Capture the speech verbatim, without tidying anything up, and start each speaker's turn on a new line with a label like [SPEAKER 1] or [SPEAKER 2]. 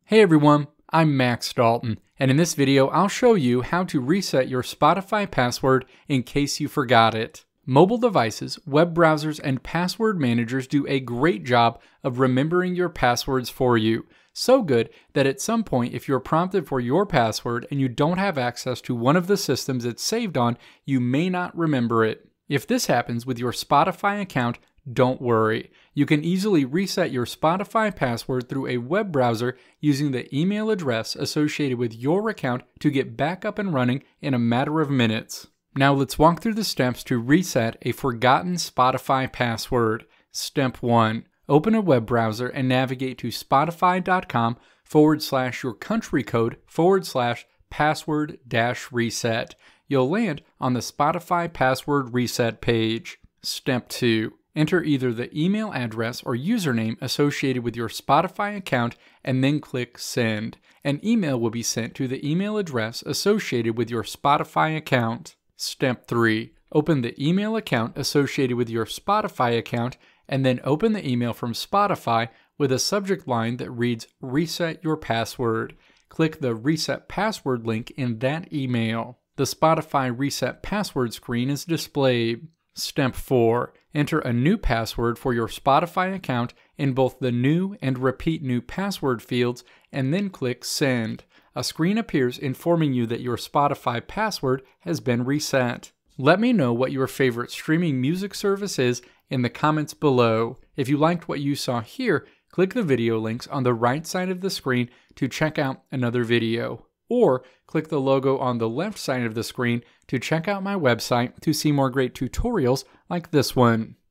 [SPEAKER 1] Hey everyone, I'm Max Dalton, and in this video I'll show you how to reset your Spotify password in case you forgot it. Mobile devices, web browsers, and password managers do a great job of remembering your passwords for you. So good that at some point if you're prompted for your password and you don't have access to one of the systems it's saved on, you may not remember it. If this happens with your Spotify account, don't worry. You can easily reset your Spotify password through a web browser using the email address associated with your account to get back up and running in a matter of minutes. Now let's walk through the steps to reset a forgotten Spotify password. Step one. Open a web browser and navigate to spotify.com forward slash your country code forward slash password dash reset. You'll land on the Spotify password reset page. Step two. Enter either the email address or username associated with your Spotify account and then click Send. An email will be sent to the email address associated with your Spotify account. Step three. Open the email account associated with your Spotify account and then open the email from Spotify with a subject line that reads Reset Your Password. Click the Reset Password link in that email. The Spotify Reset Password screen is displayed. Step four. Enter a new password for your Spotify account in both the new and repeat new password fields and then click Send. A screen appears informing you that your Spotify password has been reset. Let me know what your favorite streaming music service is in the comments below. If you liked what you saw here, click the video links on the right side of the screen to check out another video. Or click the logo on the left side of the screen to check out my website to see more great tutorials like this one.